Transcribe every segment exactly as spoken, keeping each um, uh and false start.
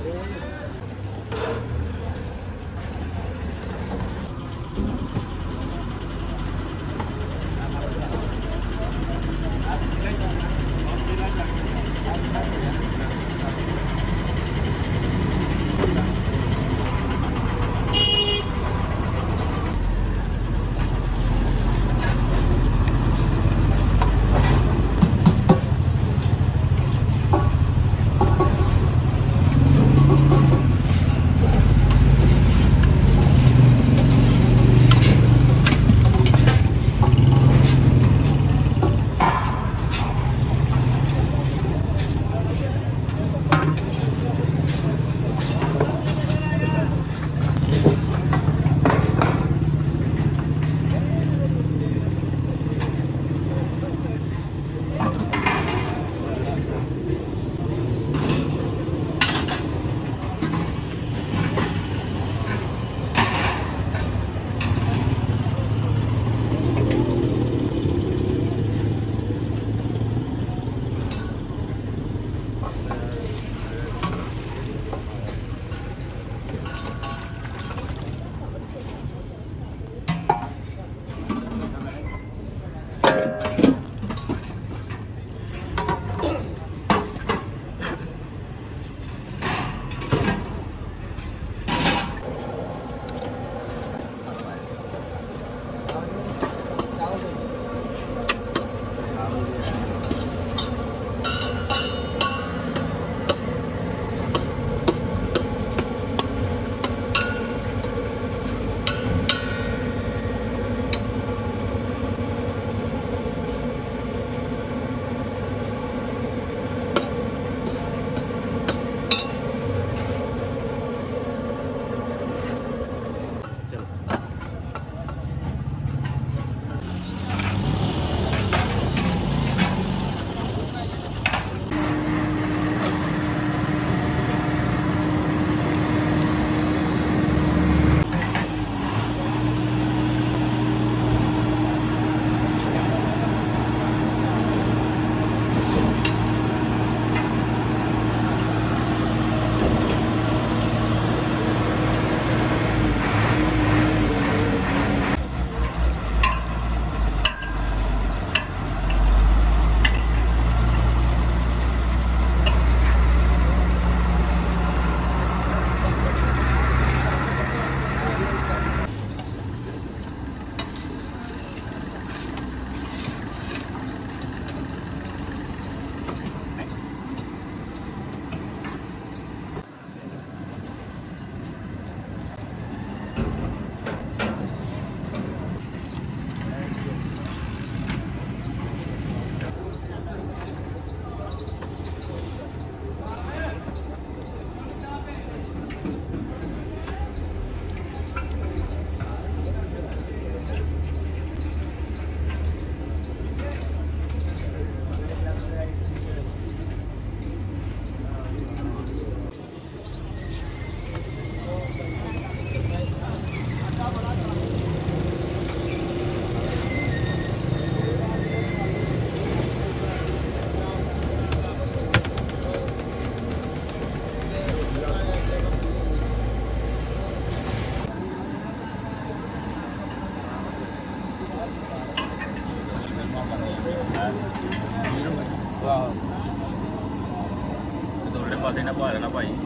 ਪਾਸੇ ਨਾ ਪਾ ਦੇਣਾ ਭਾਈ।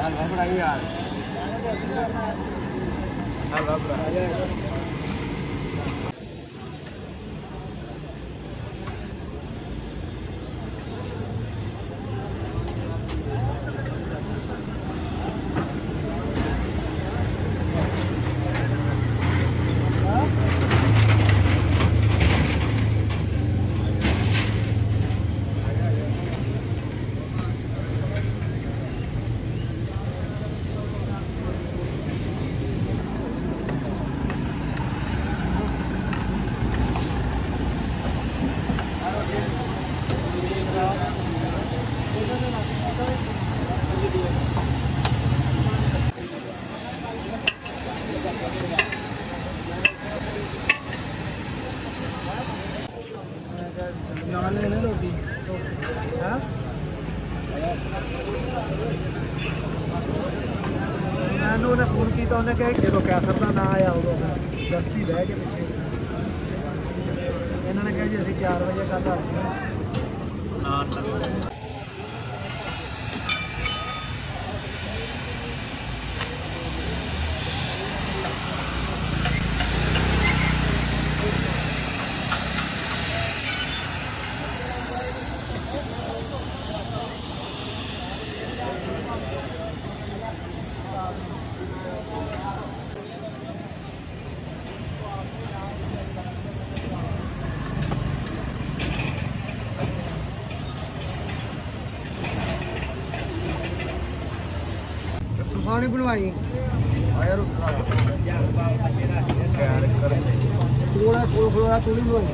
हलवा बनाई यार हलवा बनाया मैंने फोन किया उन्हें कहा जो कैसर का ना आया उदो दस्ती बह के पिछले इन्होंने कहा जी अभी चार बजे कल आ पानी बनवाई थोड़ा थोड़ा थोड़ी बनवाई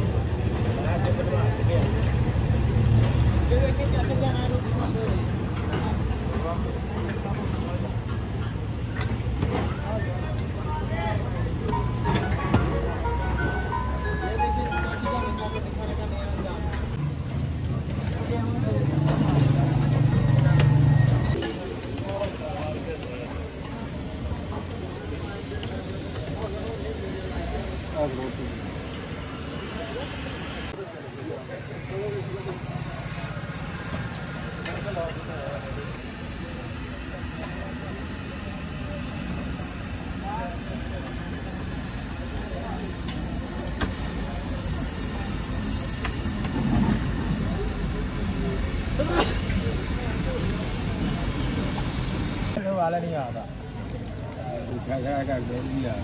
वाला नहीं आता क्या क्या कर दे दिया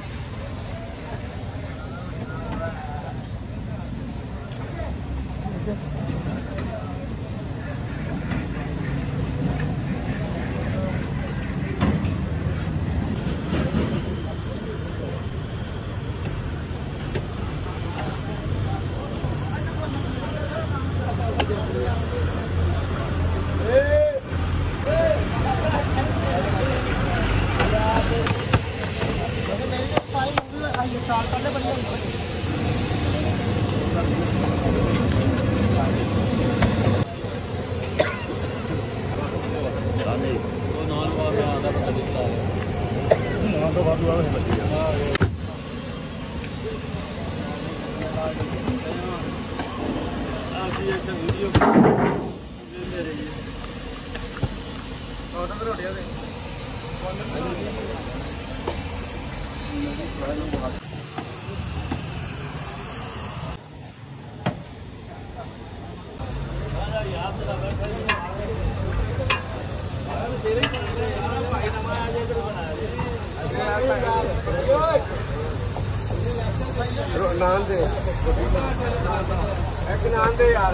नान दे एक नान दे यार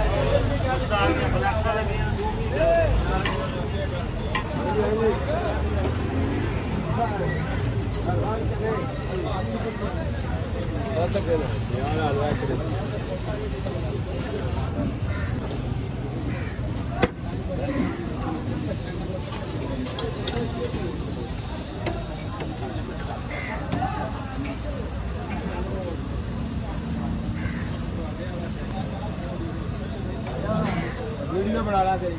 वीडियो बना रहा तेरी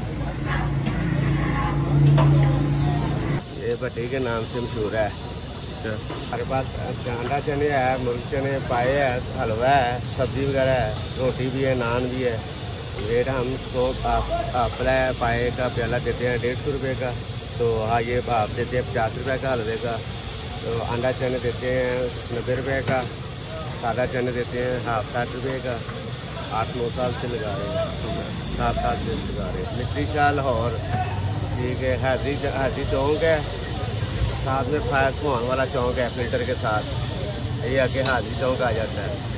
ये भट्टी के नाम से मशहूर है। अच्छा हमारे पास अंडा चने है, मुर्ग चने पाए है, हलवा है, सब्जी वगैरह है, रोटी भी है, नान भी है। रेट हम सौ आपला पाए का प्याला देते हैं डेढ़ सौ रुपये का। तो हाँ ये आप देते हैं पचास रुपये का हलवे का। तो अंडा चने देते हैं नब्बे रुपये का। सादा चने देते हैं हाफ साठ रुपये का। आठ नौ साल से लगा रहे हैं, सात साल से लगा रहे हैं। मिस्री शाह लाहौर, ठीक है। हैदरी हैदरी चौक है, साथ में फायर सुहान वाला चौक है फिल्टर के साथ, ये आके हैदरी चौक आ जाता है।